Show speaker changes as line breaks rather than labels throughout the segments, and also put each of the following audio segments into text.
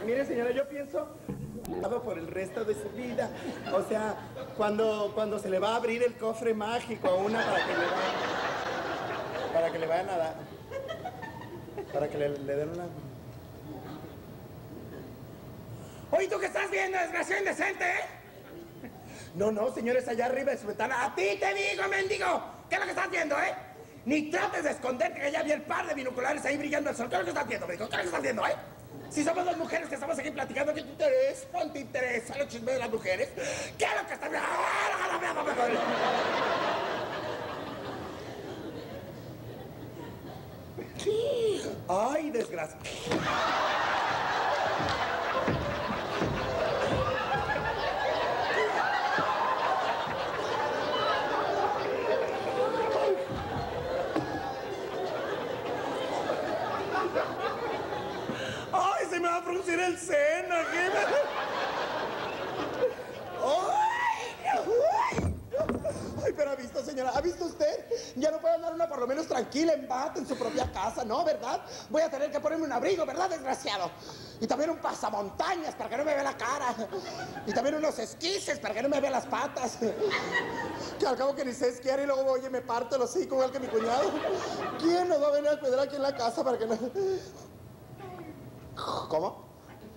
Mire, señora, yo pienso por el resto de su vida. O sea, cuando se le va a abrir el cofre mágico a una para que le vayan a dar. Para que le den una. Oye, ¿tú qué estás viendo, desgraciado indecente, No, señores, allá arriba de su ventana. A ti te digo, mendigo. ¿Qué es lo que estás viendo, Ni trates de esconderte, que ya vi el par de binoculares ahí brillando al sol. ¿Qué es lo que estás viendo, mendigo? ¿Qué es lo que estás viendo, Si somos dos mujeres que estamos aquí platicando, ¿qué te interesa? ¿No te interesa los chismes de las mujeres? ¿Qué es lo que estás viendo? Ay, desgracia. Ay, se me va a fruncir el seno aquí. Ay, pero ¿ha visto, señora? ¿Ha visto usted? Ya no puede andar una por lo menos tranquila en bata en su propia casa, ¿no? ¿Verdad? Voy a tener que ponerme un abrigo, ¿verdad, desgraciado? Y también un pasamontañas para que no me vea la cara. Y también unos esquises para que no me vea las patas. Que al cabo que ni sé esquiar y luego voy y me parto el hocico igual que mi cuñado. ¿Quién nos va a venir a cuidar aquí en la casa para que no...? ¿Cómo?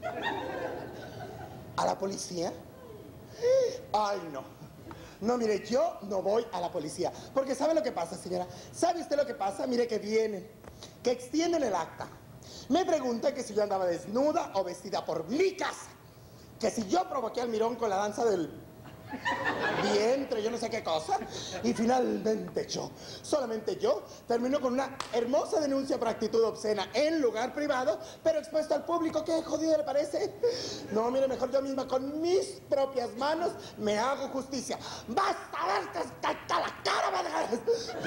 ¿A la policía? Ay, no. No, mire, yo no voy a la policía. Porque ¿sabe lo que pasa, señora? ¿Sabe usted lo que pasa? Mire que vienen, que extienden el acta. Me preguntan que si yo andaba desnuda o vestida por mi casa. Que si yo provoqué al mirón con la danza del vientre, yo no sé qué cosa. Y finalmente yo, solamente yo, termino con una hermosa denuncia por actitud obscena en lugar privado, pero expuesto al público. ¿Qué jodido le parece? No, mire, mejor yo misma con mis propias manos me hago justicia. ¡Basta verte hasta la cara, madre!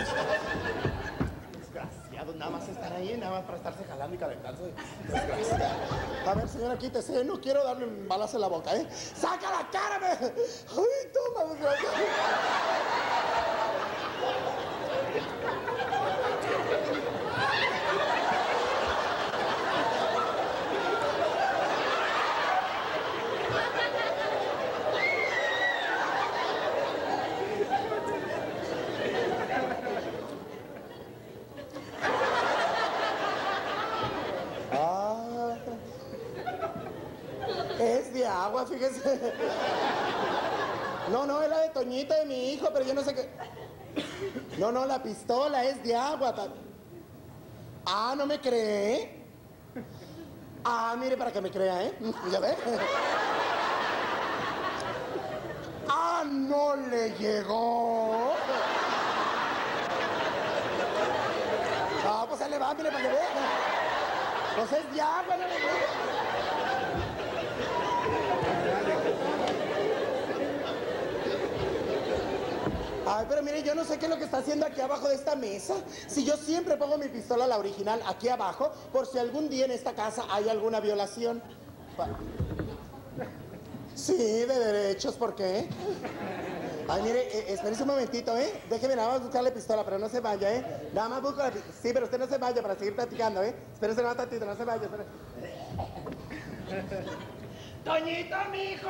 Desgraciado, nada más estar ahí, nada más para estarse jalando y calentándose. Desgraciado. A ver, señora, quítese, no quiero darle un balazo en la boca, ¡Saca la cara, me! ¡Ay, toma, desgraciado! Es de agua, fíjese. No, es la de Toñita, de mi hijo, pero yo no sé qué. No, la pistola es de agua. Ah, ¿no me cree? Ah, mire, para que me crea, ¿Ya ve? Ah, no le llegó. Ah, pues ahí le va, mire, para que vea. Pues es de agua, no le llegó. Ay, pero mire, yo no sé qué es lo que está haciendo aquí abajo de esta mesa. Si yo siempre pongo mi pistola, la original, aquí abajo, por si algún día en esta casa hay alguna violación. Sí, de derechos, ¿por qué? Ay, mire, espérese un momentito, Déjeme nada más buscarle pistola, pero no se vaya, Nada más busco la pistola. Sí, pero usted no se vaya para seguir platicando, Espérese un tantito, no se vaya, espérese. ¡Toñito, mijo!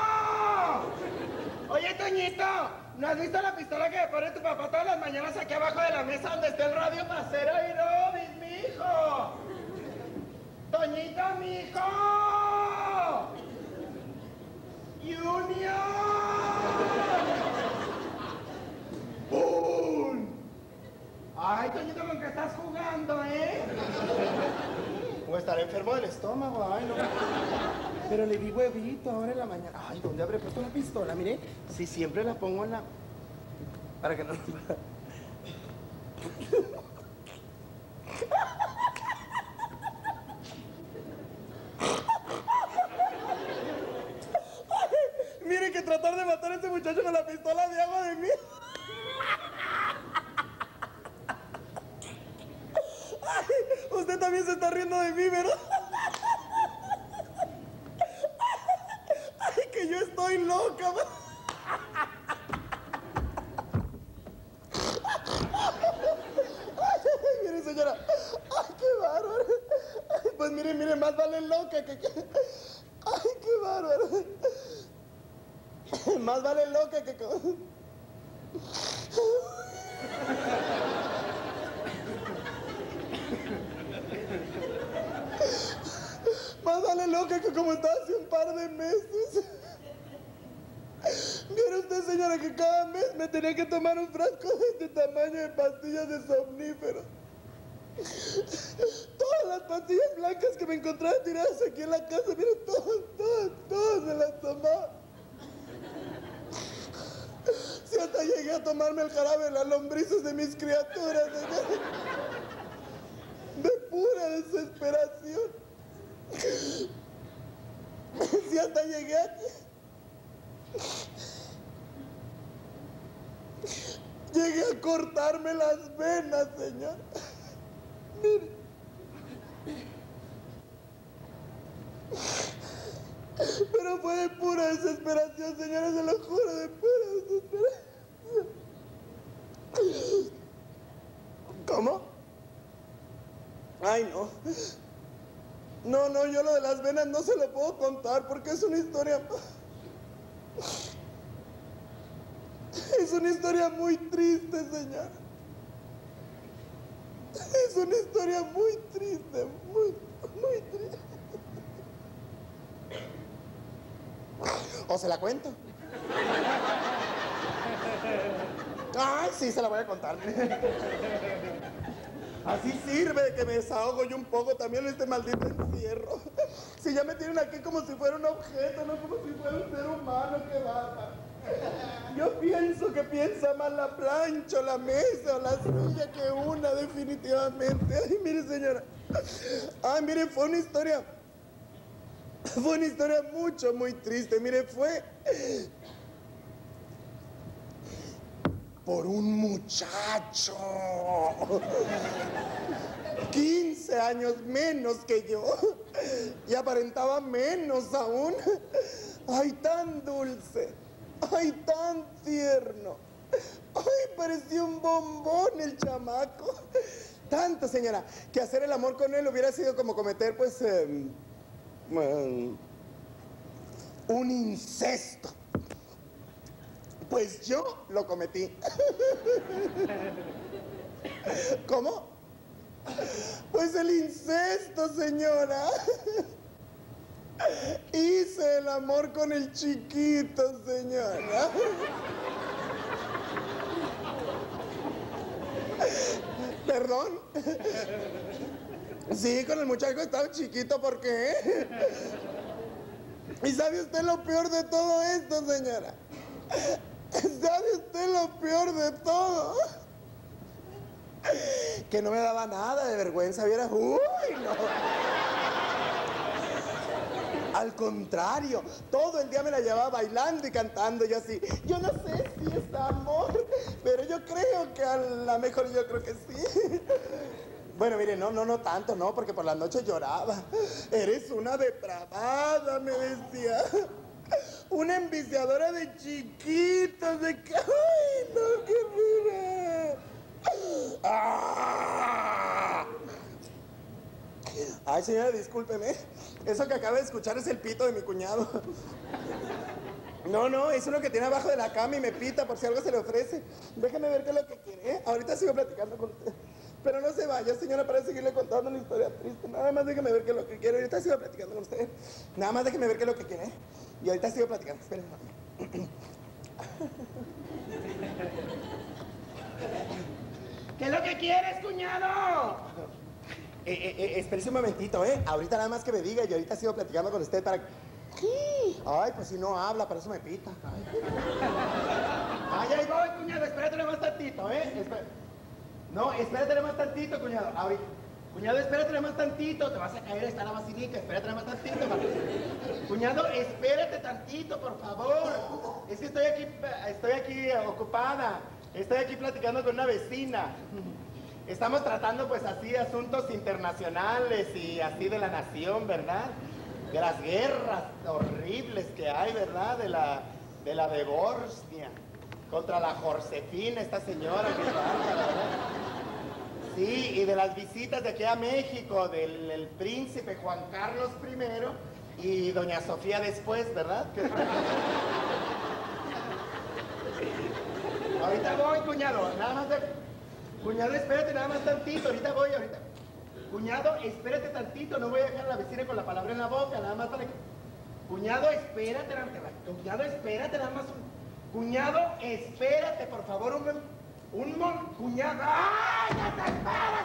Oye, Toñito, ¿no has visto la pistola que me pone tu papá todas las mañanas aquí abajo de la mesa donde está el radio pasero y no, mijo? ¡Toñito, mijo! ¡Junior! ¡Bum! Ay, Toñito, ¿con qué estás jugando, O estar enfermo del estómago, ay, no. Pero le di huevito ahora en la mañana. Ay, ¿dónde habré puesto la pistola? Mire, si siempre la pongo en la... Para que no... Ay, mire que tratar de matar a este muchacho con la pistola de agua de mí. Ay, usted también se está riendo de mí, ¿verdad? Ay, que yo estoy loca. Ay, mire, señora. Ay, qué bárbaro. Ay, pues mire, más vale loca que... Ay, qué bárbaro. Más vale loca que... Más vale loca que como estaba hace un par de meses. Viera usted, señora, que cada mes me tenía que tomar un frasco de este tamaño de pastillas de somníferos. Todas las pastillas blancas que me encontraba tiradas aquí en la casa, miren, todas me las tomaba. Si hasta llegué a tomarme el jarabe de las lombrices de mis criaturas, señora. De pura desesperación. Si hasta llegué aquí. Llegué a cortarme las venas, señor. Mire. Pero fue de pura desesperación, señora, se lo juro, de pura desesperación. ¿Cómo? Ay, no. No, yo lo de las venas no se lo puedo contar porque es una historia... Es una historia muy triste, señora. Es una historia muy triste, muy triste. ¿O se la cuento? Ay, sí, se la voy a contar. Así sirve de que me desahogo yo un poco también en este maldito encierro. Si ya me tienen aquí como si fuera un objeto, no como si fuera un ser humano, que bárbaro. Yo pienso que piensa más la plancha, o la mesa, o la silla que una, definitivamente. Ay, mire, señora. Ay, mire, fue una historia muy triste. Mire, fue por un muchacho 15 años menos que yo y aparentaba menos aún. Ay, tan dulce, ay, tan tierno, ay, parecía un bombón el chamaco. Tanto, señora, que hacer el amor con él hubiera sido como cometer, pues, un incesto. Pues yo lo cometí. ¿Cómo? Pues el incesto, señora. Hice el amor con el chiquito, señora. ¿Perdón? Sí, con el muchacho estaba chiquito, ¿por qué? ¿Y sabe usted lo peor de todo esto, señora? ¿Sabe usted lo peor de todo? Que no me daba nada de vergüenza, ¿viera? ¡Uy, no! Al contrario, todo el día me la llevaba bailando y cantando y así. Yo no sé si es amor, pero yo creo que a lo mejor yo creo que sí. Bueno, mire, no tanto, no, porque por la noche lloraba. Eres una depravada, me decía. Una enviciadora de chiquitos, de que... ¡Ay, no, qué mira! ¡Ah! Ay, señora, discúlpeme. Eso que acaba de escuchar es el pito de mi cuñado. No, es uno que tiene abajo de la cama y me pita por si algo se le ofrece. Déjame ver qué es lo que quiere, ¿eh? Ahorita sigo platicando con usted. Pero no se vaya, señora, para seguirle contando una historia triste. Nada más déjeme ver qué es lo que quiere. Ahorita sigo platicando con usted. Nada más déjeme ver qué es lo que quiere, ¿eh? Y ahorita sigo platicando. Espérenme. ¿Qué es lo que quieres, cuñado? Espérese un momentito, ¿eh? Ahorita nada más que me diga y ahorita sigo platicando con usted para... Ay, pues si no habla, para eso me pita. Ay, ahí voy, cuñado, espératele más tantito, ¿eh? No, espératele más tantito, cuñado. Ahorita. Cuñado, espératele más tantito, te vas a caer, está la basilica, espératele más tantito. Cuñado, espérate tantito, por favor. Es que estoy aquí ocupada. Estoy aquí platicando con una vecina. Estamos tratando, pues, así, asuntos internacionales y así de la nación, ¿verdad? De las guerras horribles que hay, ¿verdad? De la de Bosnia contra la Josefina, esta señora que bárbara, ¿verdad? Sí, y de las visitas de aquí a México del el príncipe Juan Carlos I y doña Sofía después, ¿verdad? Ahorita voy, cuñado, nada más de... Cuñado, espérate nada más tantito, ahorita voy, ahorita. Cuñado, espérate tantito, no voy a dejar a la vecina con la palabra en la boca, nada más para que... Cuñado, espérate, cuñado, espérate, nada más un... Cuñado, espérate, por favor, cuñado... ¡Ay, no te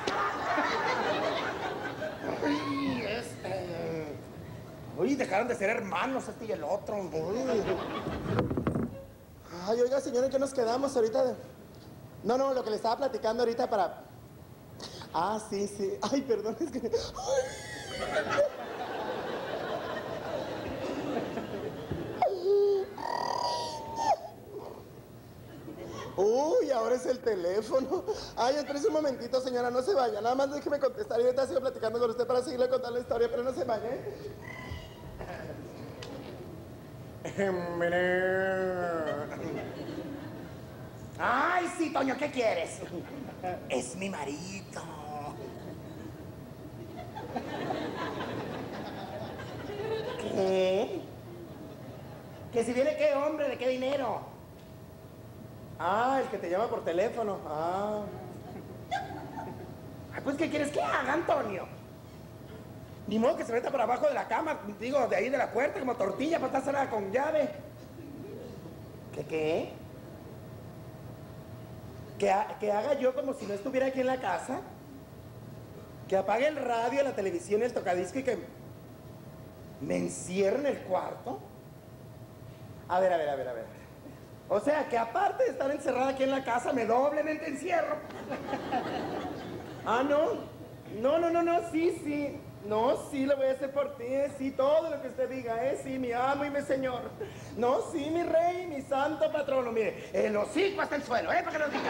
esperas! ¡Ay, Uy, dejaron de ser hermanos este y el otro. Uy. Ay, oiga, señor, ¿en qué nos quedamos ahorita? No, lo que le estaba platicando ahorita para... Ah, sí. Ay, perdón, es que... Uy, ahora es el teléfono. Ay, espérese un momentito, señora, no se vaya. Nada más déjeme contestar y ahorita sigo platicando con usted para seguirle contando la historia, pero no se vaya, ¿eh? Ay, sí, Toño, ¿qué quieres? Es mi marido. ¿Qué? ¿Que si viene qué, hombre? ¿De qué dinero? Ah, el que te llama por teléfono. Ah. Ay, pues, ¿qué quieres que haga, Antonio? Ni modo que se meta por abajo de la cama, digo, de ahí de la puerta, como tortilla para estar cerrada con llave. ¿Qué? ¿Que haga yo como si no estuviera aquí en la casa? ¿Que apague el radio, la televisión, el tocadisco y que me encierre en el cuarto? A ver. O sea, que aparte de estar encerrada aquí en la casa, me doblemente encierro. Ah, no, sí. No, sí, lo voy a hacer por ti, sí, todo lo que usted diga, sí, mi amo y mi señor. No, sí, mi rey, mi santo patrono, mire, el hocico hasta el suelo, para que lo digas.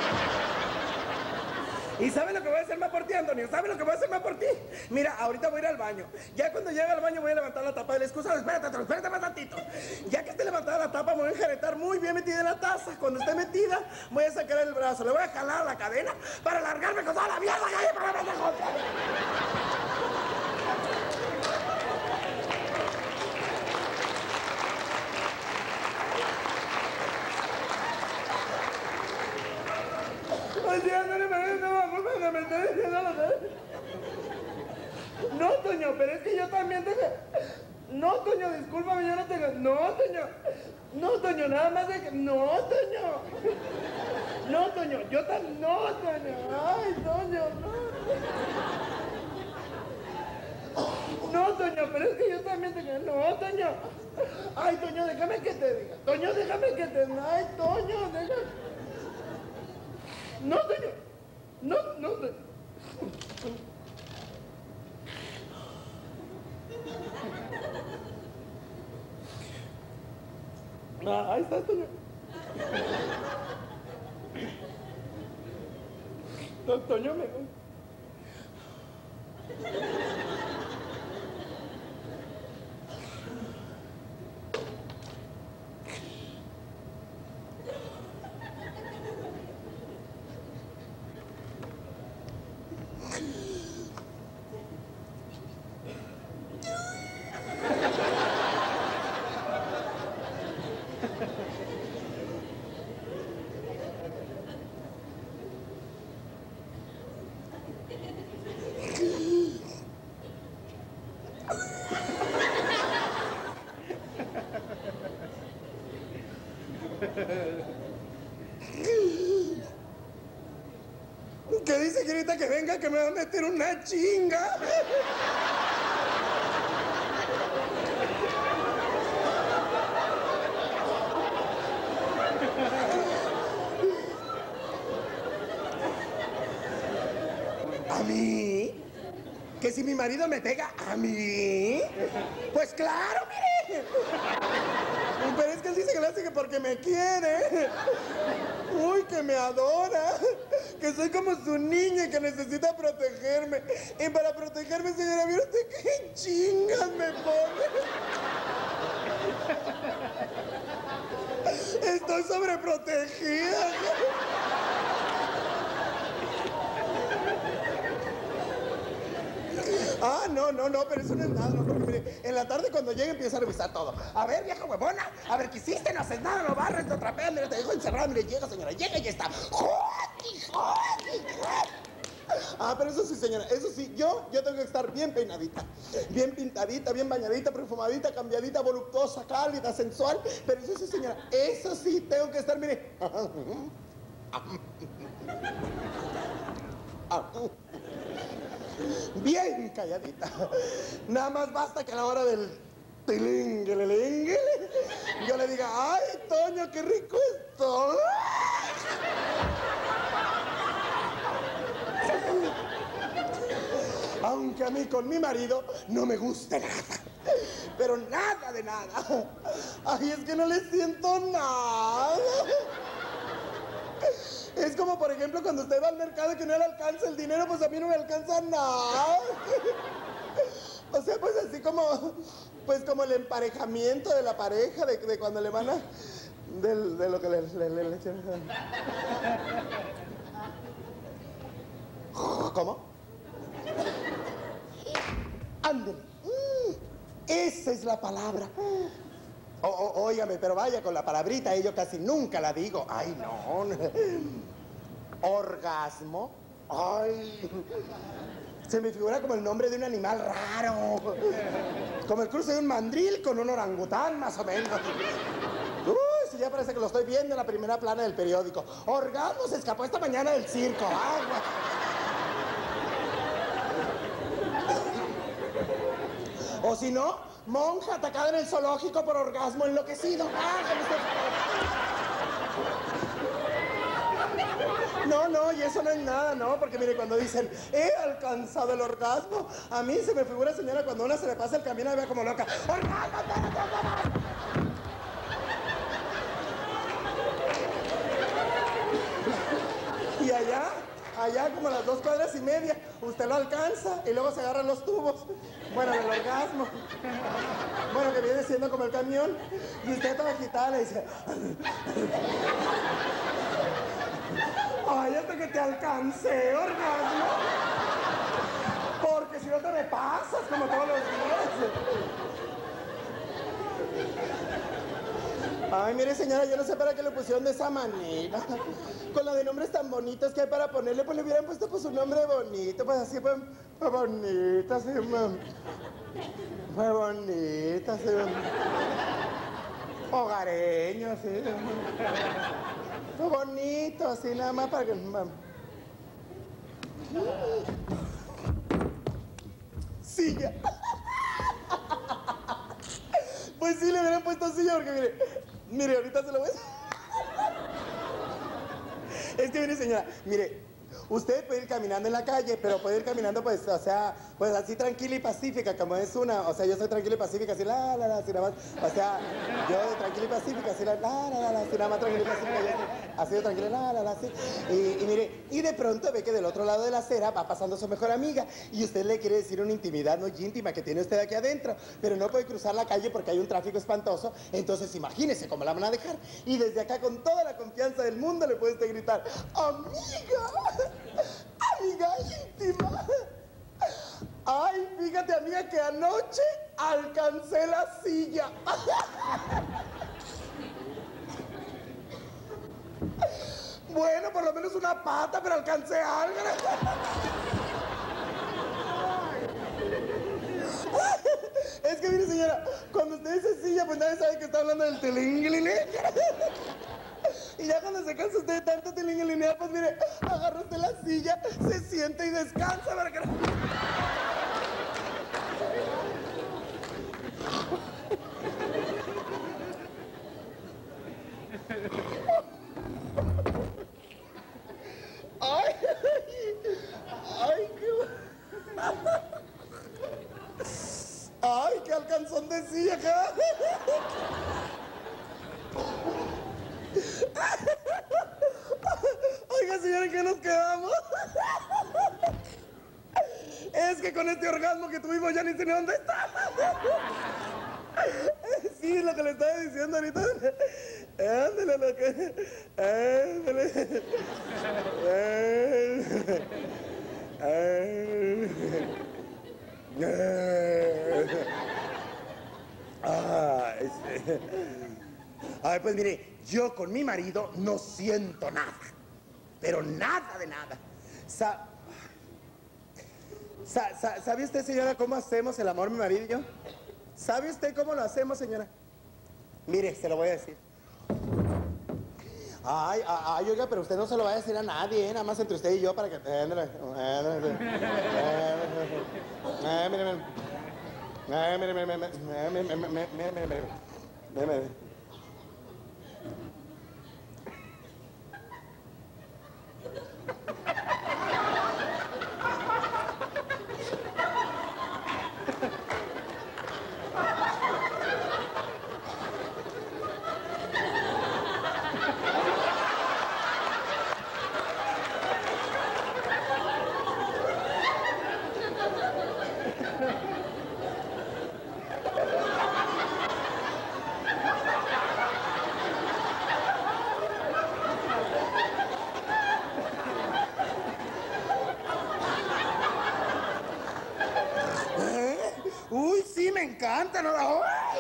¿Y sabe lo que voy a hacer más por ti, Antonio? ¿Sabe lo que voy a hacer más por ti? Mira, ahorita voy a ir al baño. Ya cuando llegue al baño voy a levantar la tapa del excusado. Espérate más tantito. Ya que esté levantada la tapa, me voy a enjaretar muy bien metida en la taza. Cuando esté metida, voy a sacar el brazo. Le voy a jalar la cadena para largarme con toda la mierda que hay para la pendejo. No, Toño, pero es que yo también dejé... No, Toño, discúlpame, yo no tengo... No, Toño, nada más de que... No, Toño, yo también... No, Toño, ay, Toño, no. No, Toño, pero es que yo también tengo... No, Toño. Ay, Toño, déjame que te diga. Toño, déjame que te... Ay, Toño, déjame... No, Toño. No, Toño. Ahí está, Toño. Toño, me... ¿Qué dice que ahorita que venga que me va a meter una chinga? ¿A mí? ¿Que si mi marido me pega a mí? Pues claro, mire. Pero es que él dice que lo hace porque me quiere. Uy, que me adora. Que soy como su niña y que necesita protegerme. Y para protegerme, señora, ¿vieron usted qué chingas me pone? Estoy sobreprotegida. no, pero eso no es nada, no, porque mire, en la tarde cuando llegue empieza a revisar todo. A ver, vieja huevona, a ver, ¿qué hiciste? No haces nada, no barres, no trapeas, mira, te dejo encerrada, mire, llega, señora, llega y ya está. Ah, pero eso sí, señora, eso sí, yo tengo que estar bien peinadita, bien pintadita, bien bañadita, perfumadita, cambiadita, voluptuosa, cálida, sensual, pero eso sí, señora, eso sí, tengo que estar, mire. Bien calladita. Nada más basta que a la hora del tilinguelelinguele yo le diga, ay, Toño, qué rico estoy. Aunque a mí con mi marido no me guste nada. Pero nada de nada. Ay, es que no le siento nada. Es como, por ejemplo, cuando usted va al mercado y que no le alcanza el dinero, pues a mí no me alcanza nada. O sea, pues así como, pues como el emparejamiento de la pareja, de cuando le van a... De lo que le echan. ¿Cómo? Ándale. Esa es la palabra. Óigame, pero vaya con la palabrita, yo casi nunca la digo. Ay, no. Orgasmo. Ay. Se me figura como el nombre de un animal raro. Como el cruce de un mandril con un orangután, más o menos. Uy, sí, ya parece que lo estoy viendo en la primera plana del periódico. Orgasmo se escapó esta mañana del circo. Agua. O si no, monja atacada en el zoológico por orgasmo enloquecido. No, y eso no es nada, no, porque mire, cuando dicen, he alcanzado el orgasmo, a mí se me figura, señora, cuando a una se le pasa el camino y ve como loca. ¡Orgasmo! Y allá como a las 2 cuadras y media, usted lo alcanza y luego se agarran los tubos. Bueno, el orgasmo. Bueno, que viene siendo como el camión. Y usted toda agitada le dice... Ay, hasta que te alcancé, orgasmo. Porque si no te me pasas como todos los días. Ay, mire, señora, yo no sé para qué le pusieron de esa manera. Con la de nombres tan bonitos que hay para ponerle, pues le hubieran puesto pues un nombre bonito, pues así, pues bonito, así, muy bonito, así, hogareño, así, muy bonito, así, nada más para que... Silla. Pues sí, le hubieran puesto silla porque, mire, ahorita se lo voy a... Es que, mire, señora, mire, usted puede ir caminando en la calle, pero puede ir caminando, pues, o sea, pues así tranquila y pacífica, como es una, o sea, yo soy tranquila y pacífica, así, así nada más, o sea, yo de tranquila y pacífica, así, así nada más tranquila y pacífica, así de tranquila, así, y mire, y de pronto ve que del otro lado de la acera va pasando su mejor amiga, y usted le quiere decir una intimidad muy íntima que tiene usted aquí adentro, pero no puede cruzar la calle porque hay un tráfico espantoso, entonces imagínese cómo la van a dejar, y desde acá con toda la confianza del mundo le puede usted gritar, amiga, amiga íntima. Ay, fíjate, amiga, que anoche alcancé la silla. Bueno, por lo menos una pata, pero alcancé algo. Es que, mire, señora, cuando usted dice silla, pues nadie sabe que está hablando del tilinguiliné. Y ya cuando se cansa usted de tanto tilinguilinear, pues mire, agarra usted la silla, se siente y descansa para que... Ay, ay, qué... Ay, qué alcanzón de silla, acá. Oiga, señora, ¿en qué nos quedamos? Es que con este orgasmo que tuvimos ya ni sé ni dónde está. Sí, lo que le estaba diciendo ahorita. Ándale, lo que... Ándale. Ay, pues mire, yo con mi marido no siento nada, pero nada de nada. ¿Sabe usted, señora, cómo hacemos el amor, mi marido y yo? ¿Sabe usted cómo lo hacemos, señora? Mire, se lo voy a decir. Ay, oiga, pero usted no se lo va a decir a nadie, nada más entre usted y yo para que... Mire. Uy, sí, me encanta, ¿no? ¡Ay!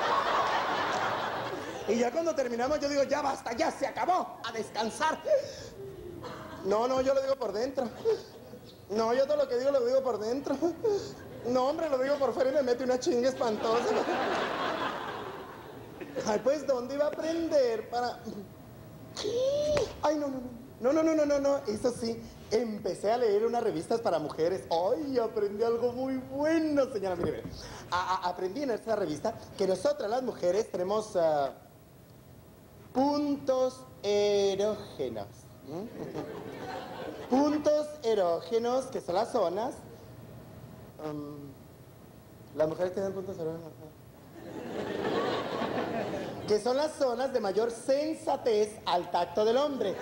Y ya cuando terminamos yo digo, ya basta, ya se acabó, a descansar. No, yo lo digo por dentro. No, yo todo lo que digo lo digo por dentro. No, hombre, lo digo por fuera y me mete una chinga espantosa. Ay, pues, ¿dónde iba a aprender para...? Ay, no. Eso sí, empecé a leer unas revistas para mujeres. Ay, aprendí algo muy bueno, señora. Mire. Aprendí en esta revista que nosotras las mujeres tenemos puntos erógenos. Puntos erógenos, que son las zonas. Las mujeres tienen puntos erógenos. Que son las zonas de mayor sensatez al tacto del hombre.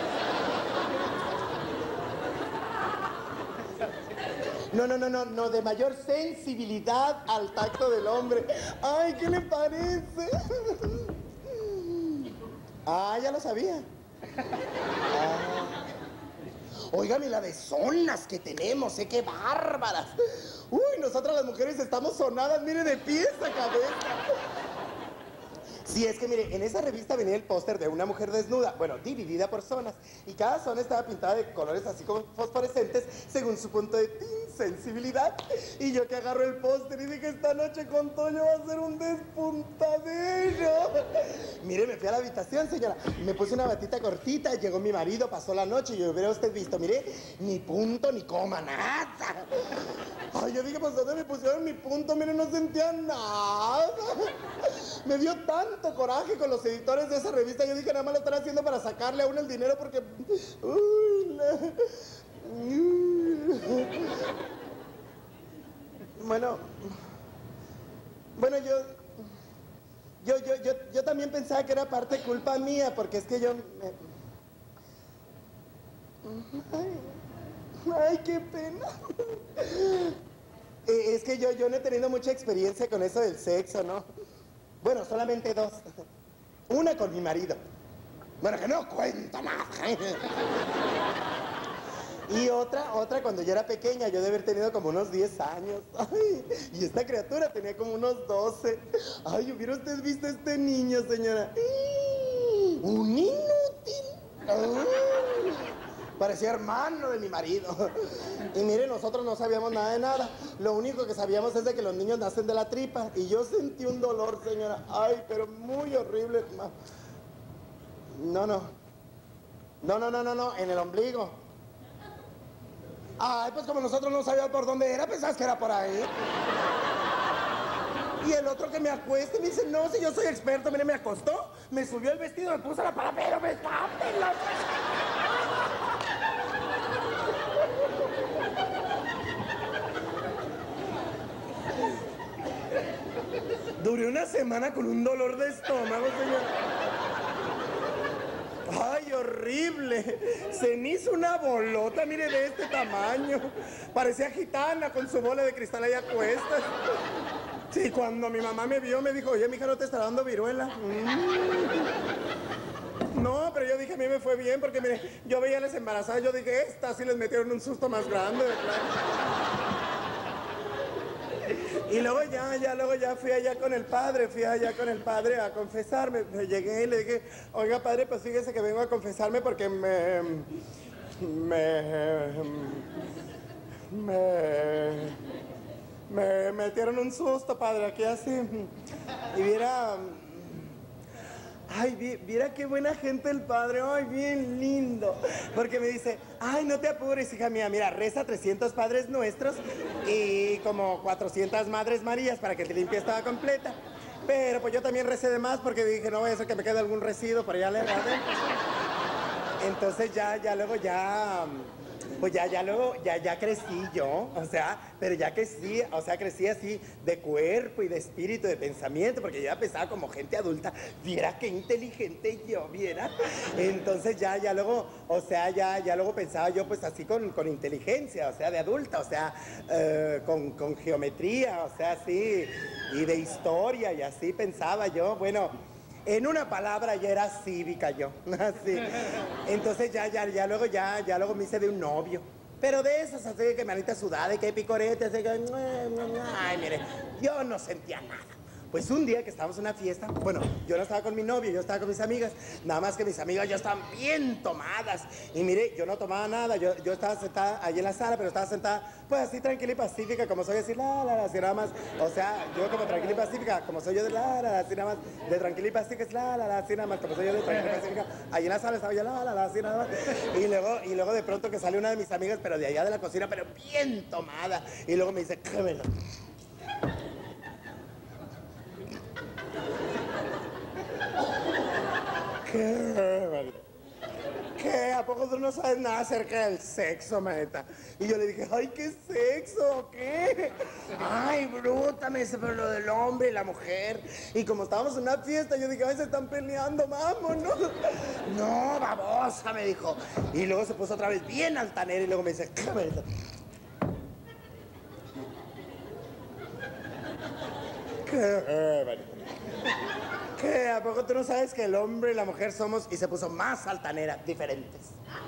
No, de mayor sensibilidad al tacto del hombre. Ay, ¿qué le parece? Ah, ya lo sabía. Óigame, la de zonas que tenemos, qué bárbaras. Uy, nosotras las mujeres estamos sonadas, mire, de pies a cabeza. Sí, es que mire, en esa revista venía el póster de una mujer desnuda, bueno, dividida por zonas, y cada zona estaba pintada de colores así como fosforescentes según su punto de sensibilidad. Y yo que agarro el póster y dije, esta noche con Toño va a ser un despuntadero. Mire, me fui a la habitación, señora, me puse una batita cortita, llegó mi marido, pasó la noche y hubiera usted visto, mire, ni punto ni coma, nada. Ay, yo dije, pues ¿dónde me pusieron mi punto? Mire, no sentía nada. Me dio tanto coraje con los editores de esa revista. Yo dije, nada más lo están haciendo para sacarle a uno el dinero porque... Bueno, yo también pensaba que era parte culpa mía, porque es que yo... Ay, qué pena. Es que yo no he tenido mucha experiencia con eso del sexo, ¿no? Bueno, solamente dos. Una con mi marido. Bueno, que no cuenta nada. Y otra cuando yo era pequeña, yo de haber tenido como unos 10 años. Ay, y esta criatura tenía como unos 12. Ay, ¿hubiera usted visto a este niño, señora? Un inútil. Ay, parecía hermano de mi marido. Y mire, nosotros no sabíamos nada de nada. Lo único que sabíamos es de que los niños nacen de la tripa. Y yo sentí un dolor, señora. Ay, pero muy horrible. No, en el ombligo. Ay, pues como nosotros no sabíamos por dónde era, pensabas que era por ahí. Y el otro que me acuesta y me dice, no, si yo soy experto, mire, me acostó, me subió el vestido, me puso la pala, pero me tápenla. Duré una semana con un dolor de estómago, señor. ¡Ay, horrible! Se me hizo una bolota, mire, de este tamaño. Parecía gitana con su bola de cristal ahí a cuestas. Sí, cuando mi mamá me vio, me dijo, oye, mija, ¿no te está dando viruela? No, pero yo dije, a mí me fue bien, porque mire, yo veía a las embarazadas, yo dije, estas sí les metieron un susto más grande, de plano. Y luego luego ya fui allá con el padre, a confesarme. Llegué y le dije, oiga padre, pues fíjese que vengo a confesarme porque me metieron un susto, padre, aquí así. Y viera qué buena gente el padre, ay, bien lindo. Porque me dice, ay, no te apures, hija mía, mira, reza 300 Padres Nuestros y como 400 Madres Marías para que te limpies toda completa. Pero pues yo también recé de más porque dije, no voy a hacer que me quede algún residuo por allá adentro. Entonces ya crecí yo, o sea, pero ya crecí, o sea, crecí así de cuerpo y de espíritu, de pensamiento, porque yo ya pensaba como gente adulta, viera qué inteligente yo, viera. Entonces ya luego, o sea, ya luego pensaba yo pues así con inteligencia, o sea, de adulta, o sea, con geometría, o sea, así, y de historia, y así pensaba yo, bueno. En una palabra ya era cívica yo, así. Entonces ya luego me hice de un novio. Pero de esos así que manita sudada y que picorete, así que... Ay, mire, yo no sentía nada. Pues un día que estábamos en una fiesta, bueno, yo no estaba con mi novio, yo estaba con mis amigas, nada más que mis amigas ya estaban bien tomadas. Y mire, yo no tomaba nada, yo estaba sentada allí en la sala, pero estaba sentada, pues así tranquila y pacífica, como soy así, así nada más. O sea, yo como tranquila y pacífica, como soy yo de así nada más, de tranquila y pacífica, así nada más, como soy yo de tranquila y pacífica. Allí en la sala estaba yo, así nada más. Y luego de pronto que sale una de mis amigas, pero de allá de la cocina, pero bien tomada. Y luego me dice, cámelo. ¿Qué? ¿A poco tú no sabes nada acerca del sexo, maeta? Y yo le dije, ay, ¿qué sexo? ¿Qué? Ay, bruta, me dice, pero lo del hombre y la mujer. Y como estábamos en una fiesta, yo dije, ay, se están peleando, vámonos. No, babosa, me dijo. Y luego se puso otra vez bien altanera y luego me dice, ¿qué, maeta? ¿Qué, maeta? ¿Qué? ¿A poco tú no sabes que el hombre y la mujer somos? Y se puso más altanera, diferentes.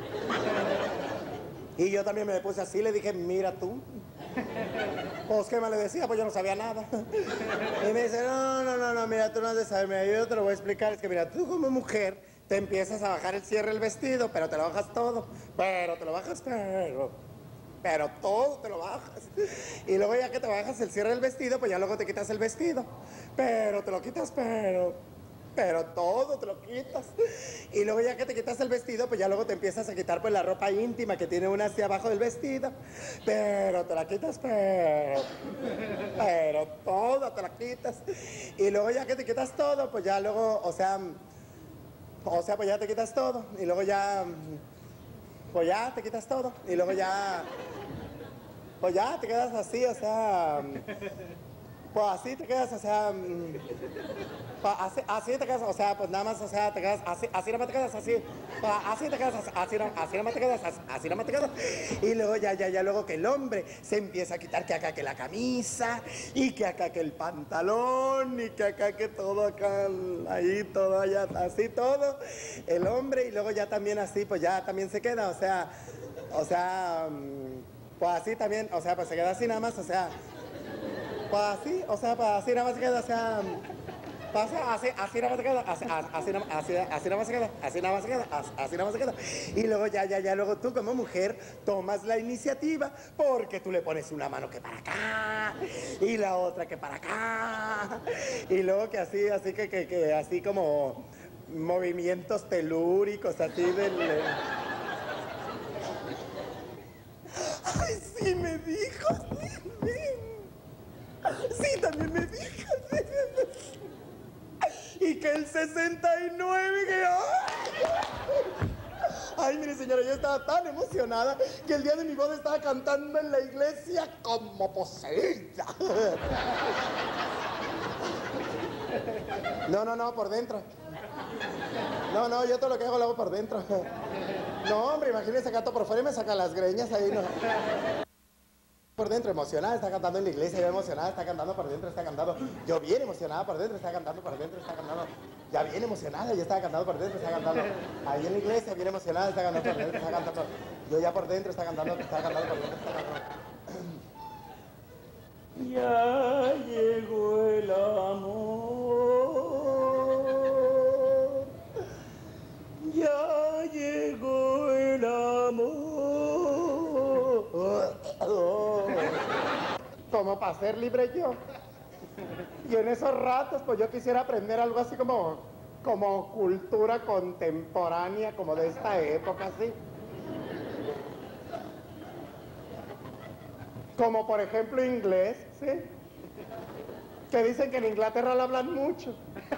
Y yo también me puse así, le dije, mira tú. Pues, ¿qué me le decía? Pues yo no sabía nada. Y me dice, no, mira, tú no has de saber. Mira, yo te lo voy a explicar. Es que, mira, tú como mujer te empiezas a bajar el cierre del vestido, pero te lo bajas todo. Pero te lo bajas, pero todo te lo bajas. Y luego ya que te bajas el cierre del vestido, pues ya luego te quitas el vestido. Pero te lo quitas, pero todo te lo quitas. Y luego ya que te quitas el vestido, pues ya luego te empiezas a quitar pues la ropa íntima que tiene una hacia abajo del vestido. Pero te la quitas, pero todo te la quitas. Y luego ya que te quitas todo, pues ya luego, o sea, pues ya te quitas todo. Y luego ya... Pues ya te quitas todo y luego ya, pues ya te quedas así, o sea, pues así te quedas, o sea, pues así te quedas, o sea, pues nada más, o sea, te quedas así nada más te quedas así, pues así te quedas, así nada más te quedas, así nada más te quedas. Y luego ya luego que el hombre se empieza a quitar que acá que la camisa y que acá que el pantalón y que acá que todo acá, ahí todo allá, así todo, el hombre y luego ya también así, pues ya también se queda, o sea, pues así también, o sea, pues se queda así nada más, o sea, pues así, o sea, pues así nada más se queda, o sea... Pasa, así nada más se queda, así nada más se queda, así nada más se queda, así nada más se queda. Y luego luego tú como mujer tomas la iniciativa porque tú le pones una mano que para acá y la otra que para acá. Y luego que así así como movimientos telúricos, así del... Ay, sí me dijo, sí, también me dijo, sí. Y que el 69, que... Ay, mire, señora, yo estaba tan emocionada que el día de mi boda estaba cantando en la iglesia como poseída. No, por dentro. No, yo todo lo que hago lo hago por dentro. No, hombre, imagínese, canto por fuera y me sacan las greñas ahí, no. Por dentro, emocionada, está cantando en la iglesia, yo emocionada, está cantando por dentro, está cantando. Yo bien emocionada por dentro, está cantando por dentro, está cantando. Ya bien emocionada, yo estaba cantando por dentro, está cantando. Ahí en la iglesia, bien emocionada, está cantando por dentro, está cantando. Yo ya por dentro, está cantando por dentro, está cantando. Ya llegó el amor. Ya llegó el amor. Como para ser libre yo. Y en esos ratos, pues yo quisiera aprender algo así como cultura contemporánea, como de esta época, así. Como por ejemplo inglés, ¿sí? Que dicen que en Inglaterra lo hablan mucho.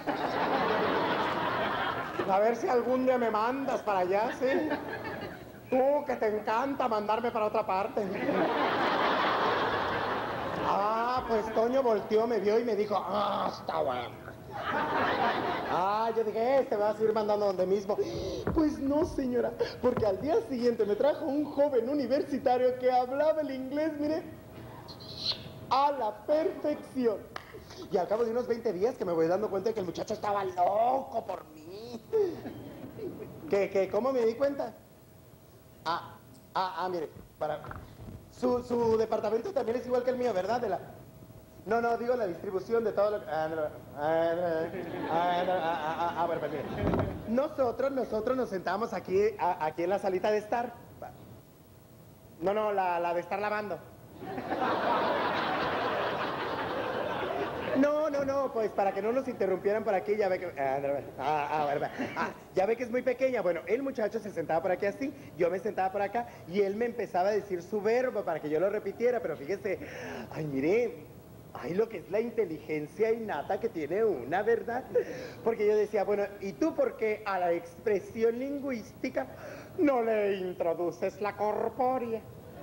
A ver si algún día me mandas para allá, ¿sí? Tú que te encanta mandarme para otra parte. Ah, pues Toño volteó, me vio y me dijo, está bueno. Yo dije, me vas a ir mandando donde mismo. Pues no, señora, porque al día siguiente me trajo un joven universitario que hablaba el inglés, mire, a la perfección. Y al cabo de unos 20 días que me voy dando cuenta de que el muchacho estaba loco por mí. ¿Cómo me di cuenta? Mire, su departamento también es igual que el mío, ¿verdad? No, digo la distribución de todo lo que... Bueno, pues mire. Nosotros nos sentamos aquí en la salita de estar. No, la de estar lavando. No, pues para que no nos interrumpieran por aquí, ya ve que... ya ve que es muy pequeña. Bueno, el muchacho se sentaba por aquí así, yo me sentaba por acá, y él me empezaba a decir su verbo para que yo lo repitiera, pero fíjese, mire, lo que es la inteligencia innata que tiene una, ¿verdad? Porque yo decía, bueno, ¿y tú por qué a la expresión lingüística no le introduces la corpórea?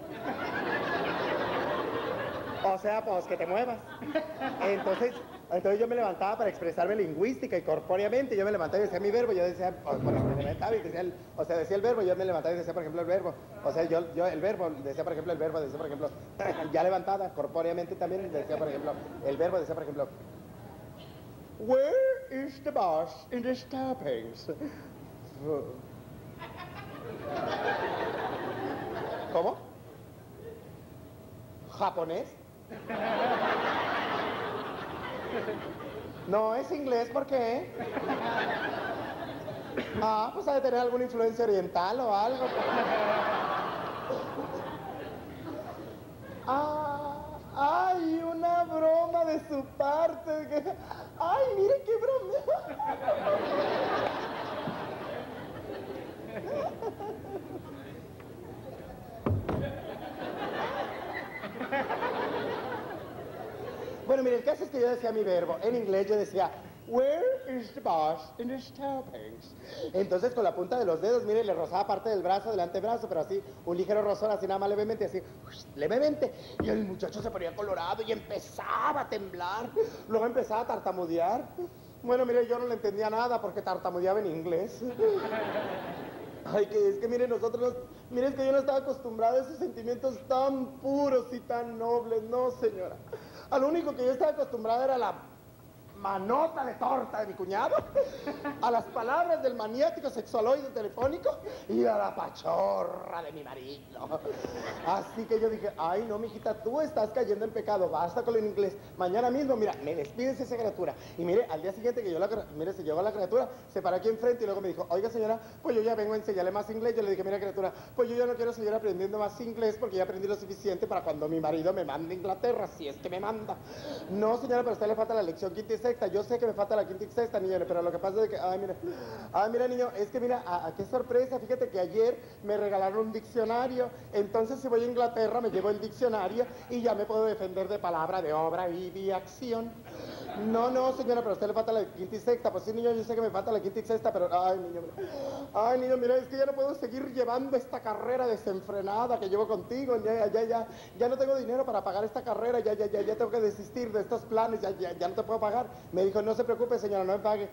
O sea, pues que te muevas. Entonces yo me levantaba para expresarme lingüística y corpóreamente. Yo me levantaba y decía mi verbo, yo decía, me levantaba y decía decía el verbo, yo me levantaba y decía, por ejemplo, el verbo. O sea, yo el verbo, decía, por ejemplo, el verbo, decía, por ejemplo, ya levantada, corpóreamente también, decía, por ejemplo, el verbo, decía, por ejemplo, where is the boss in the stoppings? ¿Cómo? ¿Japonés? No, es inglés, ¿por qué? Pues ha de tener alguna influencia oriental o algo. Ay, una broma de su parte. Ay, mire qué broma. Bueno, mire, el caso es que yo decía mi verbo. En inglés yo decía, where is the boss in the stoppings? Entonces con la punta de los dedos, mire, le rozaba parte del brazo, del antebrazo, pero así, un ligero rozón, así nada más levemente, así, levemente. Y el muchacho se ponía colorado y empezaba a temblar. Luego empezaba a tartamudear. Bueno, mire, yo no le entendía nada porque tartamudeaba en inglés. Es que mire, mire, es que yo no estaba acostumbrada a esos sentimientos tan puros y tan nobles, no, señora. A lo único que yo estaba acostumbrada era la manota de torta de mi cuñado, a las palabras del maniático sexualoide telefónico y a la pachorra de mi marido. Así que yo dije, ay no, mijita, tú estás cayendo en pecado, basta con lo en inglés. Mañana mismo, mira, me despides esa criatura. Y mire, al día siguiente que mire, se llegó la criatura, se paró aquí enfrente y luego me dijo, oiga señora, pues yo ya vengo a enseñarle más inglés. Yo le dije, mira criatura, pues yo ya no quiero seguir aprendiendo más inglés porque ya aprendí lo suficiente para cuando mi marido me mande a Inglaterra, si es que me manda. No señora, pero a usted le falta la lección quinta y sexta. Yo sé que me falta la quinta y sexta, niño, pero lo que pasa es que, mira, niño, es que mira, qué sorpresa, fíjate que ayer me regalaron un diccionario, entonces si voy a Inglaterra me llevo el diccionario y ya me puedo defender de palabra, de obra y de acción. No, señora, pero a usted le falta la quinta y sexta. Pues sí, niño, yo sé que me falta la quinta y sexta, pero, niño, mira, es que ya no puedo seguir llevando esta carrera desenfrenada que llevo contigo. Ya no tengo dinero para pagar esta carrera, ya tengo que desistir de estos planes, ya no te puedo pagar. Me dijo, no se preocupe, señora, no me pague.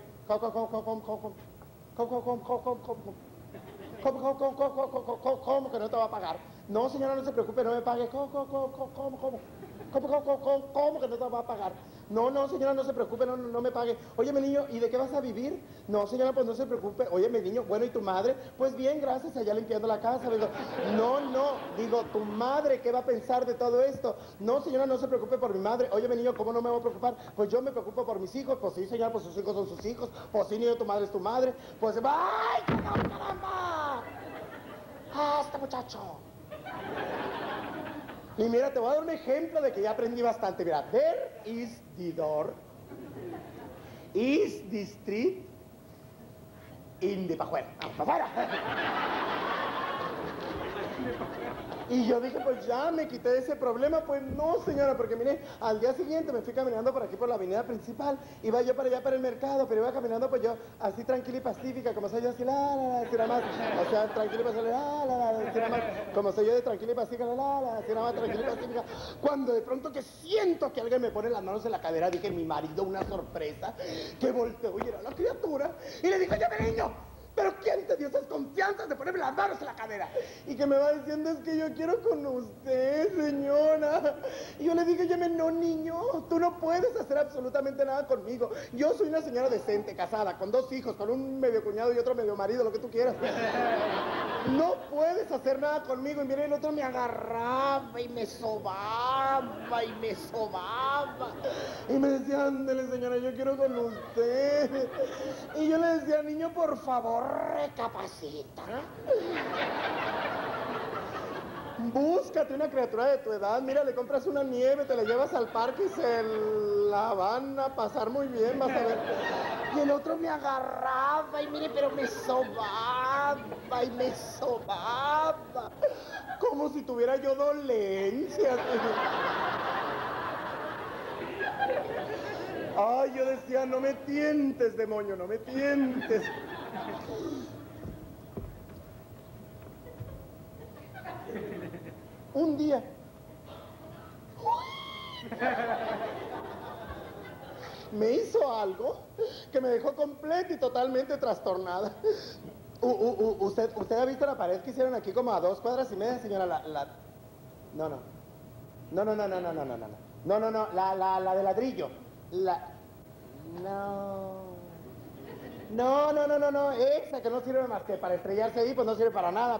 ¿Cómo que no te va a pagar? No, señora, no se preocupe, no me pague. ¿Cómo? ¿Cómo que no te va a pagar? No, no, señora, no se preocupe, no me pague. Oye, mi niño, ¿y de qué vas a vivir? No, señora, pues no se preocupe. Oye, mi niño, bueno, ¿y tu madre? Pues bien, gracias, allá limpiando la casa. Digo, digo, ¿tu madre qué va a pensar de todo esto? No, señora, no se preocupe por mi madre. Oye, mi niño, ¿cómo no me voy a preocupar? Pues yo me preocupo por mis hijos. Pues sí, señora, pues sus hijos son sus hijos. Pues sí, niño, tu madre es tu madre. Pues, ¡ay, caramba! ¡Ah, este muchacho! Y mira, te voy a dar un ejemplo de que ya aprendí bastante. Mira, there is the door, is the street, in the pajuelo. ¡Vamos, afuera! Y yo dije, pues ya me quité de ese problema. Pues no, señora, porque mire, al día siguiente me fui caminando por aquí por la avenida principal. Iba yo para allá para el mercado, pero iba caminando pues yo así tranquila y pacífica, como soy yo así, así nada más. O sea, tranquila y pacífica, así nada más. Como soy yo de tranquila y pacífica, así nada más, tranquila y pacífica. Cuando de pronto que siento que alguien me pone las manos en la cadera, dije, mi marido, una sorpresa, que volteó y era la criatura. Y le dije, yo me niño, ¿pero quién te dio esas confianzas de ponerme las manos en la cadera? Y que me va diciendo, es que yo quiero con usted, señora. Y yo le dije, oye, no, niño, tú no puedes hacer absolutamente nada conmigo. Yo soy una señora decente, casada, con 2 hijos, con un medio cuñado y otro medio marido, lo que tú quieras. No puedes hacer nada conmigo. Y mira, el otro me agarraba y me sobaba y me sobaba. Y me decía, ándale, señora, yo quiero con usted. Y yo le decía, niño, por favor, recapacita. Búscate una criatura de tu edad, mira, le compras una nieve, te la llevas al parque y se la van a pasar muy bien, vas a ver. Y el otro me agarraba y mire, pero me sobaba y me sobaba. Como si tuviera yo dolencias. Ay, yo decía, no me tientes, demonio, no me tientes. Un día. Me hizo algo que me dejó completa y totalmente trastornada. ¿Usted ha visto la pared que hicieron aquí como a 2 cuadras y media, señora? No, la de ladrillo. No, esa que no sirve más que para estrellarse ahí, pues no sirve para nada.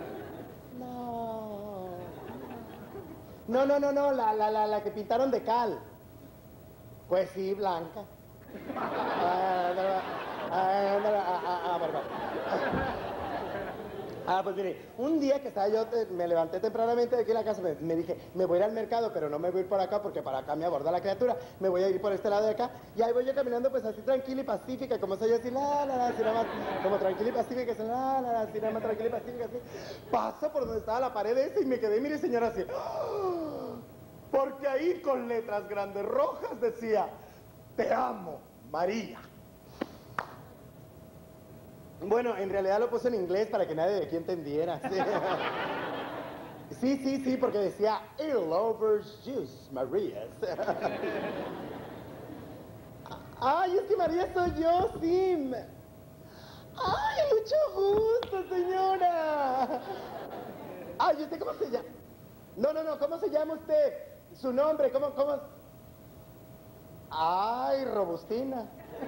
No, la que pintaron de cal. Pues sí, blanca. Pues mire, un día que estaba yo, me levanté tempranamente de aquí en la casa, me dije, me voy a ir al mercado, pero no me voy a ir por acá porque para acá me aborda la criatura, me voy a ir por este lado de acá, y ahí voy yo caminando pues así tranquila y pacífica, como soy yo así, así nada más, como tranquila y pacífica, así nada más tranquila y pacífica, así. Paso por donde estaba la pared esa y me quedé, mire señora, así, porque ahí con letras grandes rojas decía, te amo, María. Bueno, en realidad lo puse en inglés para que nadie de aquí entendiera. Sí, porque decía, I love you, María. Ay, es que María soy yo, sí. Ay, mucho gusto, señora. Ay, ¿usted cómo se llama? No, ¿cómo se llama usted? Su nombre, ¿cómo? Ay, Robustina.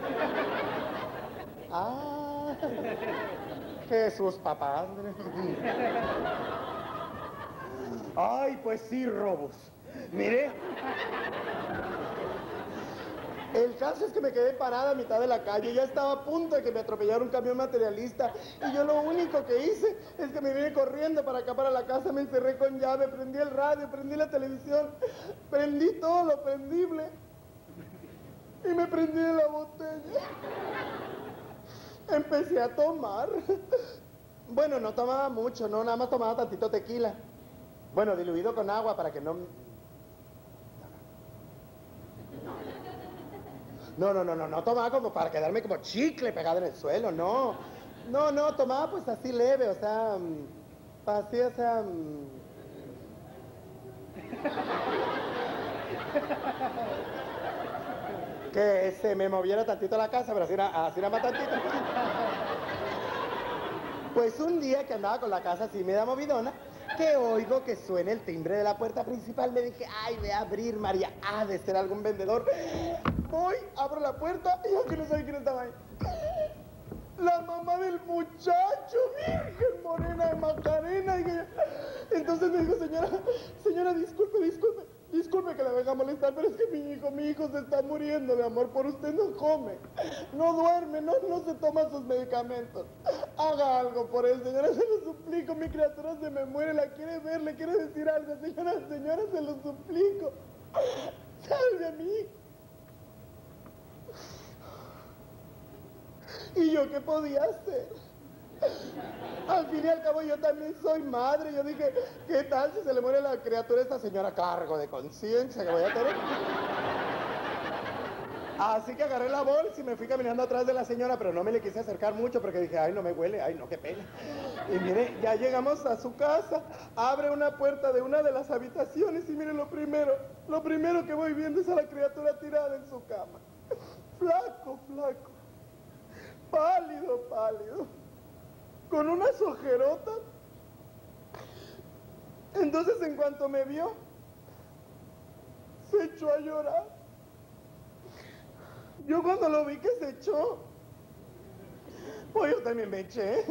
Jesús, papá. Ay, pues sí, Robus. Mire. El caso es que me quedé parada a mitad de la calle. Ya estaba a punto de que me atropellara un camión materialista. Y yo lo único que hice es que me vine corriendo para acá, para la casa. Me encerré con llave, prendí el radio, prendí la televisión. Prendí todo lo prendible. Y me prendí de la botella. Empecé a tomar. Bueno, no tomaba mucho, no, nada más tomaba tantito tequila. Bueno, diluido con agua para que no... No tomaba como para quedarme como chicle pegado en el suelo, no. No, tomaba pues así leve, o sea... Así, o sea... Que se me moviera tantito la casa, pero así nada más tantito. Pues un día que andaba con la casa así media movidona, que oigo que suena el timbre de la puerta principal, me dije, ay, voy a abrir, María, ha de ser algún vendedor. Voy, abro la puerta y yo que no sabía quién estaba ahí. La mamá del muchacho, Virgen Morena de Macarena. Entonces me dijo, señora, disculpe que la venga a molestar, pero es que mi hijo se está muriendo de amor por usted, no come, no duerme, no se toma sus medicamentos. Haga algo por él, señora, se lo suplico, mi criatura se me muere, la quiere ver, le quiere decir algo, señora, se lo suplico. Salve a mi hijo. ¿Y yo qué podía hacer? Al fin y al cabo yo también soy madre. Yo dije, ¿qué tal si se le muere la criatura a esta señora? Cargo de conciencia que voy a tener. Así que agarré la bolsa y me fui caminando atrás de la señora, pero no me le quise acercar mucho porque dije, ay, no me huele, ay, no, qué pena. Y mire, ya llegamos a su casa, abre una puerta de una de las habitaciones y mire lo primero que voy viendo es a la criatura tirada en su cama. Flaco, pálido, con unas ojerotas. Entonces, en cuanto me vio, se echó a llorar. Yo cuando lo vi que se echó, pues yo también me eché.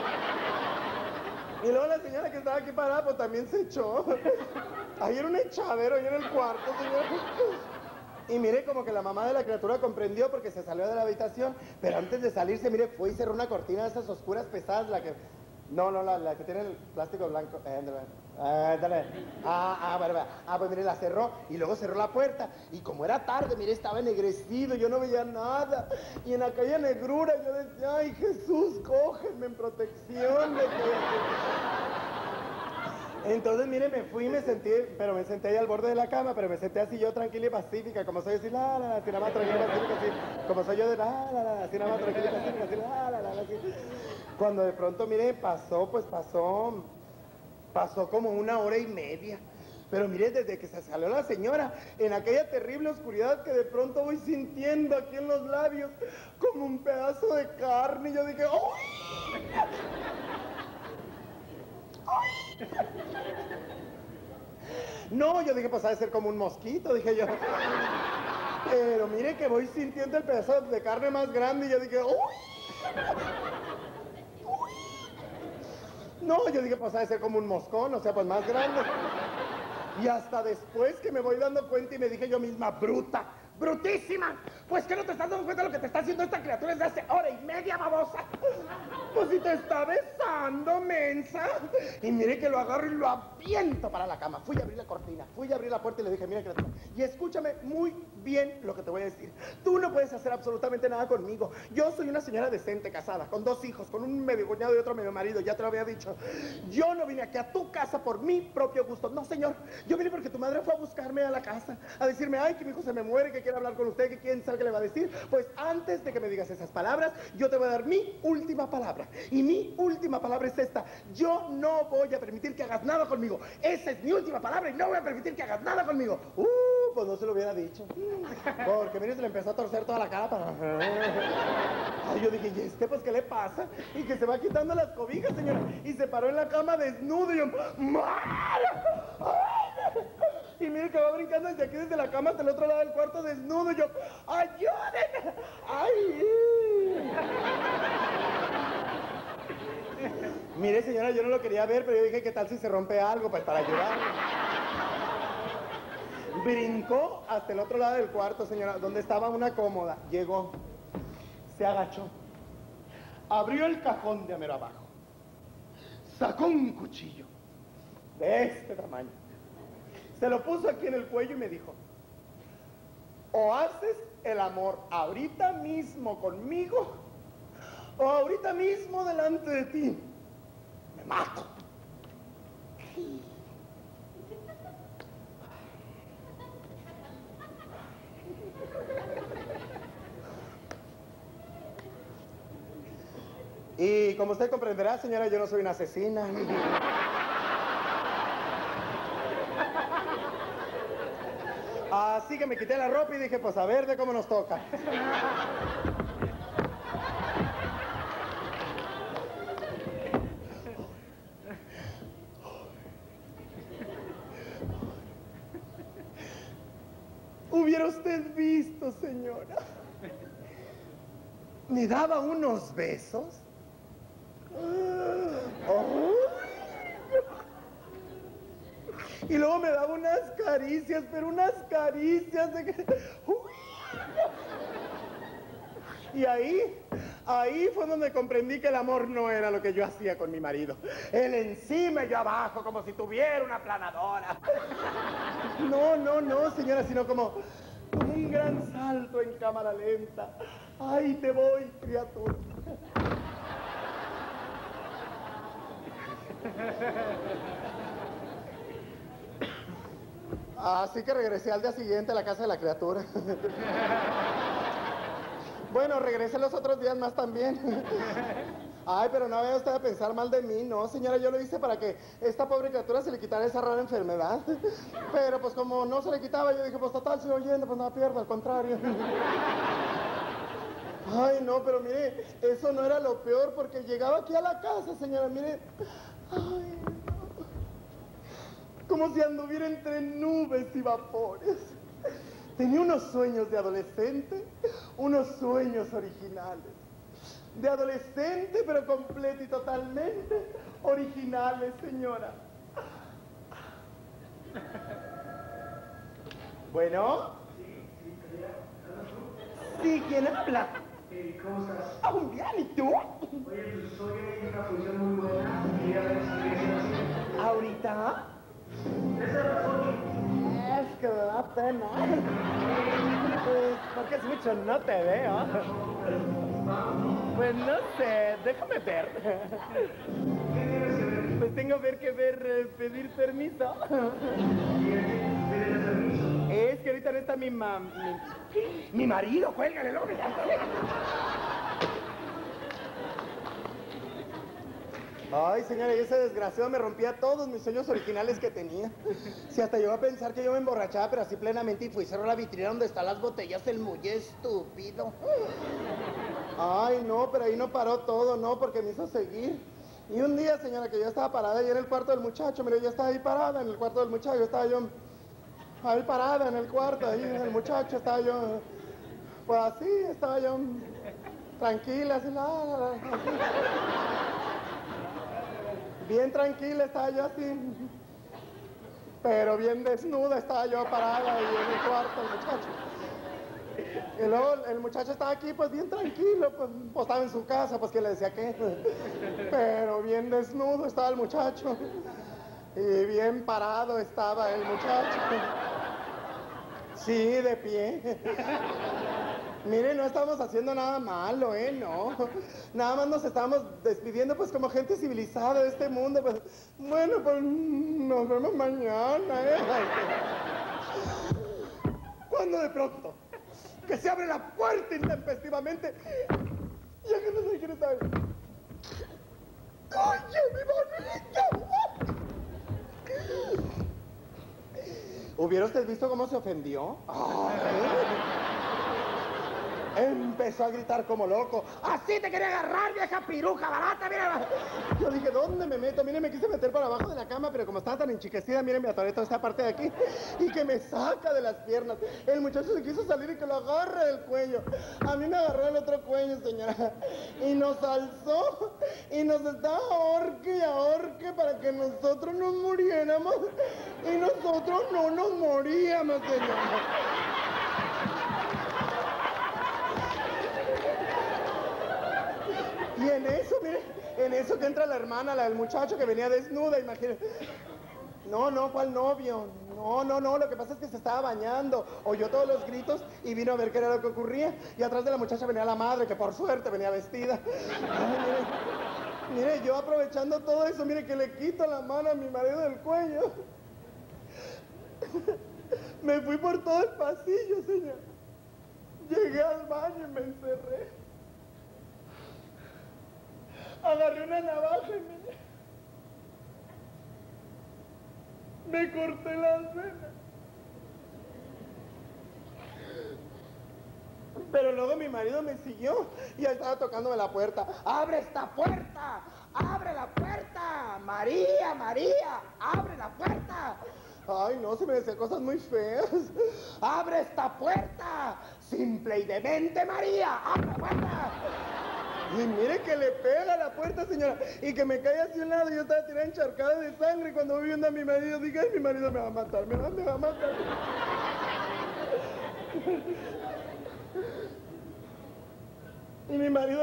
Y luego la señora que estaba aquí parada, pues también se echó. Ahí era un echadero, ahí en el cuarto, señor. Y mire, como que la mamá de la criatura comprendió porque se salió de la habitación, pero antes de salirse, mire, fue y cerró una cortina de esas oscuras pesadas, la que... No, la que tiene el plástico blanco. Ándale. Pues mire, la cerró y luego cerró la puerta. Y como era tarde, mire, estaba ennegrecido, yo no veía nada. Y en aquella negrura yo decía, ay, Jesús, cógeme en protección de que... Entonces, mire, me fui y me senté ahí al borde de la cama, pero me senté así yo tranquila y pacífica, como soy así, así nada más tranquila y pacífica, así, como soy yo de así nada más tranquila y pacífica, así, así. Cuando de pronto, mire, pasó como 1 hora y media. Pero mire, desde que se salió la señora, en aquella terrible oscuridad que de pronto voy sintiendo aquí en los labios, como un pedazo de carne, y yo dije, ¡ay! No, yo dije, pues ha de ser como un mosquito, dije yo. Pero mire que voy sintiendo el pedazo de carne más grande y yo dije, ¡uy! No, yo dije, pues ha de ser como un moscón, o sea, pues más grande. Y hasta después que me voy dando cuenta y me dije yo misma, brutísima, pues que no te estás dando cuenta de lo que te está haciendo esta criatura desde hace 1 hora y media, babosa. Pues si te está besando, mensa. Y mire que lo agarro y lo aviento para la cama. Fui a abrir la cortina, fui a abrir la puerta y le dije, mira criatura, y escúchame muy bien lo que te voy a decir. Tú no puedes hacer absolutamente nada conmigo. Yo soy una señora decente, casada, con 2 hijos, con un medio cuñado y otro medio marido, ya te lo había dicho. Yo no vine aquí a tu casa por mi propio gusto. No, señor, yo vine porque tu madre fue a buscarme a la casa, a decirme, ay, que mi hijo se me muere, que quiere hablar con usted, que quién sabe qué le va a decir. Pues antes de que me digas esas palabras, yo te voy a dar mi última palabra. Y mi última palabra es esta: yo no voy a permitir que hagas nada conmigo. Esa es mi última palabra y no voy a permitir que hagas nada conmigo. Pues no se lo hubiera dicho. Porque mire, se le empezó a torcer toda la cara para... Ay, yo dije, ¿y este pues qué le pasa? Y que se va quitando las cobijas, señora. Y se paró en la cama desnudo y yo... ¡Mara! ¡Ay! Y mire que va brincando desde aquí, desde la cama hasta el otro lado del cuarto desnudo y yo... ¡Ayúdenme! ¡Ay! Mire, señora, yo no lo quería ver, pero yo dije, ¿qué tal si se rompe algo? Pues para ayudarle. Brincó hasta el otro lado del cuarto, señora, donde estaba una cómoda. Llegó, se agachó, abrió el cajón de mero abajo, sacó un cuchillo de este tamaño, se lo puso aquí en el cuello y me dijo, o haces el amor ahorita mismo conmigo, o ahorita mismo delante de ti me mato. Y como usted comprenderá, señora, yo no soy una asesina. Así que me quité la ropa y dije, pues a ver de cómo nos toca. Hubiera usted visto, señora. Me daba unos besos. ¡Ay! Y luego me daba unas caricias, pero unas caricias de que... Y ahí fue donde comprendí que el amor no era lo que yo hacía con mi marido. Él encima y yo abajo, como si tuviera una planadora. No, señora, sino como un gran salto en cámara lenta. ¡Ay, te voy, criatura! Así que regresé al día siguiente a la casa de la criatura. Bueno, regresé los otros días más también. Ay, pero no vaya usted a pensar mal de mí, no, señora, yo lo hice para que esta pobre criatura se le quitara esa rara enfermedad. Pero pues como no se le quitaba, yo dije, pues total, sigo oyendo, pues no pierdo, al contrario. Ay, no, pero mire, eso no era lo peor, porque llegaba aquí a la casa, señora, mire. Ay, no. Como si anduviera entre nubes y vapores. Tenía unos sueños de adolescente, unos sueños originales. De adolescente, pero completo y totalmente originales, señora. ¿Bueno? Sí, ¿quién habla?
¿Cómo estás?
Ah, muy bien, ¿y tú?
Oye, pues hoy hay una función muy buena. Quería ver si quieres ir así.
¿Ahorita?
Es a las 8.
Es que me da pena. Pues, porque es mucho, no te veo. Pues no sé, déjame ver.
¿Qué tienes que ver?
Pues tengo que ver, pedir permiso.
¿Y a quién pedirle permiso?
Es que ahorita no está mi marido, cuélgale, luego me llama. Ay, señora, y ese desgraciado me rompía todos mis sueños originales que tenía. Si hasta llegó a pensar que yo me emborrachaba, pero así plenamente, y fui y cerró la vitrina donde están las botellas, el muy estúpido. Ay, no, pero ahí no paró todo, no, porque me hizo seguir. Y un día, señora, que yo estaba parada ahí en el cuarto del muchacho, mire, yo estaba ahí parada en el cuarto del muchacho, estaba yo ahí parada en el cuarto, ahí el muchacho, estaba yo, pues así, estaba yo tranquila, así, así. Bien tranquila estaba yo así, pero bien desnuda estaba yo parada ahí en el cuarto del muchacho. Y luego el muchacho estaba aquí, pues bien tranquilo, pues estaba en su casa, pues que le decía qué. Pero bien desnudo estaba el muchacho. Y bien parado estaba el muchacho. Sí, de pie. Mire, no estamos haciendo nada malo, no. Nada más nos estamos despidiendo, pues, como gente civilizada de este mundo. Pues, bueno, pues, nos vemos mañana, Cuando de pronto, que se abre la puerta intempestivamente, y es que no sé quién está ahí. ¡Oye, mi bonito! ¿Hubiera usted visto cómo se ofendió? Empezó a gritar como loco. ¡Así te quería agarrar, vieja piruja barata! Mira. Yo dije, ¿dónde me meto? Mire, me quise meter para abajo de la cama, pero como estaba tan enchiquecida, mire, me atoré toda esta parte de aquí. Y que me saca de las piernas. El muchacho se quiso salir y que lo agarre del cuello. A mí me agarró el otro cuello, señora. Y nos alzó. Y nos estaba ahorque y ahorque para que nosotros nos muriéramos. Y nosotros no nos moríamos, señora. Y en eso, mire, en eso que entra la hermana, la del muchacho que venía desnuda, imagínate. No, fue al novio. No, lo que pasa es que se estaba bañando, oyó todos los gritos y vino a ver qué era lo que ocurría. Y atrás de la muchacha venía la madre, que por suerte venía vestida. Ay, mire, yo aprovechando todo eso, mire que le quito la mano a mi marido del cuello. Me fui por todo el pasillo, señor. Llegué al baño y me encerré. Agarré una navaja y me corté las venas. Pero luego mi marido me siguió y él estaba tocándome la puerta. ¡Abre esta puerta! ¡Abre la puerta! ¡María, María! ¡Abre la puerta! Ay, no, se me decía cosas muy feas. ¡Abre esta puerta! ¡Simple y demente, María! ¡Abre la puerta! Y mire que le pega a la puerta, señora, y que me cae hacia un lado y yo estaba tirada encharcada de sangre. Y cuando voy viendo a mi marido, dije, ay, mi marido me va a matar, me va a matar. Y mi marido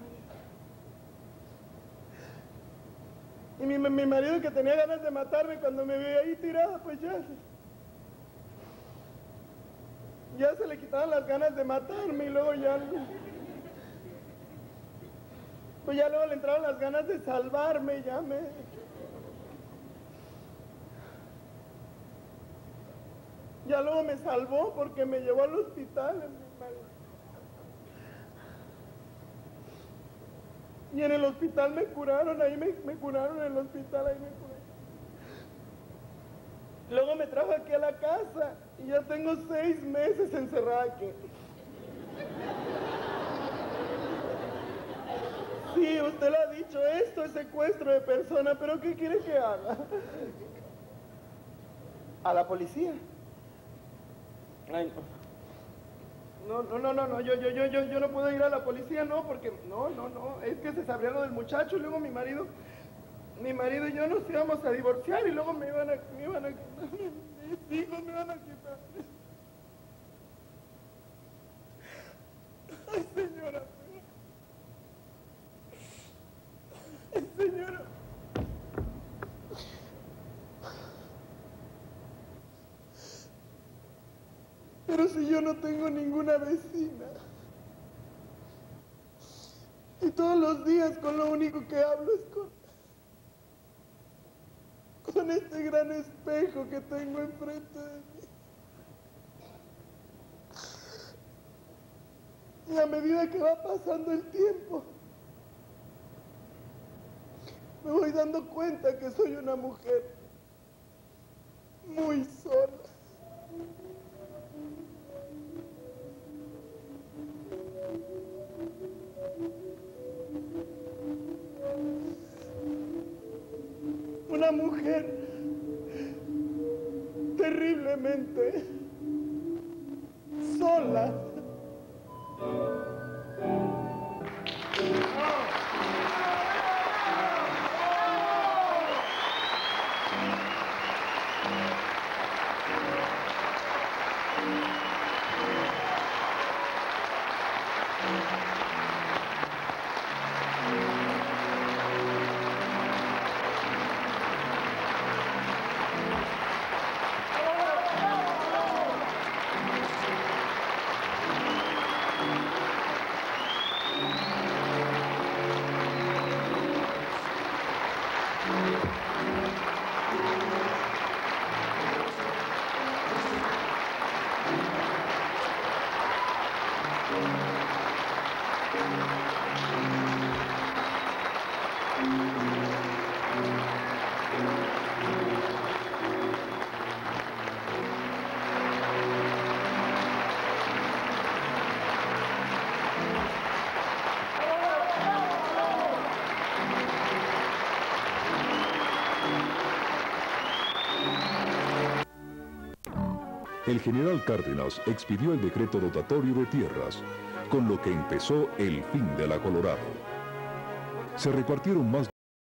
Y mi marido que tenía ganas de matarme cuando me veía ahí tirada, pues ya se le quitaban las ganas de matarme y luego pues ya luego le entraron las ganas de salvarme, ya luego me salvó porque me llevó al hospital. Y en el hospital me curaron, ahí me curaron en el hospital, ahí me curaron. Luego me trajo aquí a la casa y ya tengo 6 meses encerrada aquí. Sí, usted lo ha dicho, esto es secuestro de persona, pero ¿qué quiere que haga? ¿A la policía? Ay, no, yo no puedo ir a la policía, no, porque, no, es que se sabría lo del muchacho y luego mi marido y yo nos íbamos a divorciar y luego me iban a quitar, mis hijos me iban a quitar. Ay, señora. Ay, señora. Pero si yo no tengo ninguna vecina. Y todos los días con lo único que hablo es con este gran espejo que tengo enfrente de mí. Y a medida que va pasando el tiempo, me voy dando cuenta que soy una mujer muy sola. Una mujer terriblemente sola.
El general Cárdenas expidió el decreto dotatorio de tierras, con lo que empezó el fin de la Colorado. Se repartieron más